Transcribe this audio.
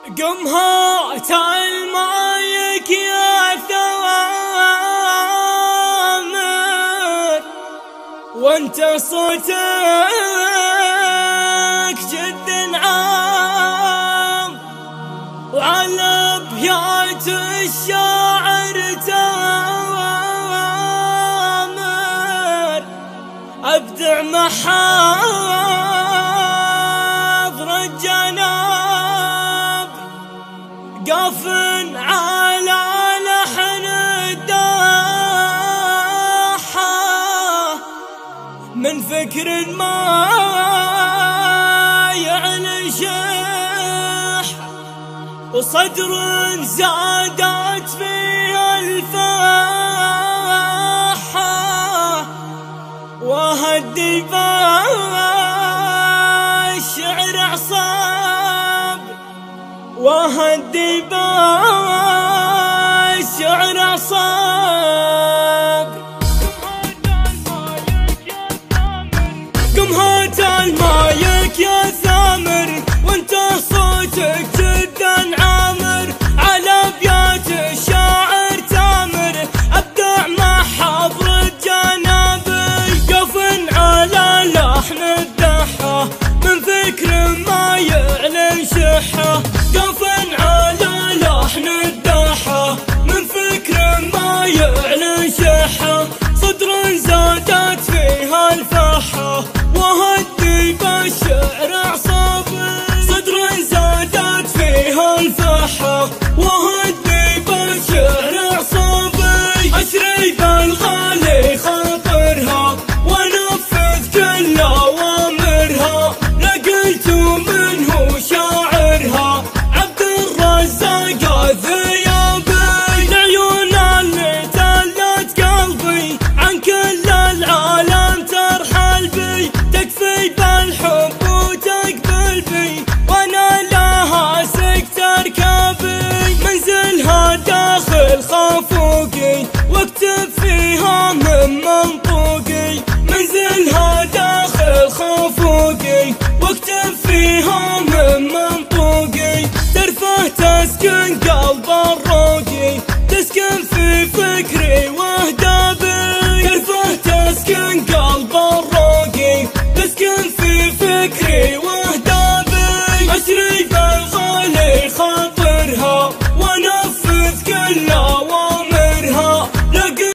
قم هات المايك يا ثوامر وانت صوتك جد عام، وعلى ابيات الشاعر تامر ابدع محاضر الجناب، قاف على لحن الداحة من فكر ما يعلن شح، وصدر زادت فيه الفاحة، وهدي بالشعر عصاب، وهدي بالشعر عصاب. قم هات المايك يا ثامر وانت صوتك جدا عامر، على ابيات الشاعر تامر ابدع محاضر الجنابي، قفن على لحن الدحة من فكر ما يعلن شحة.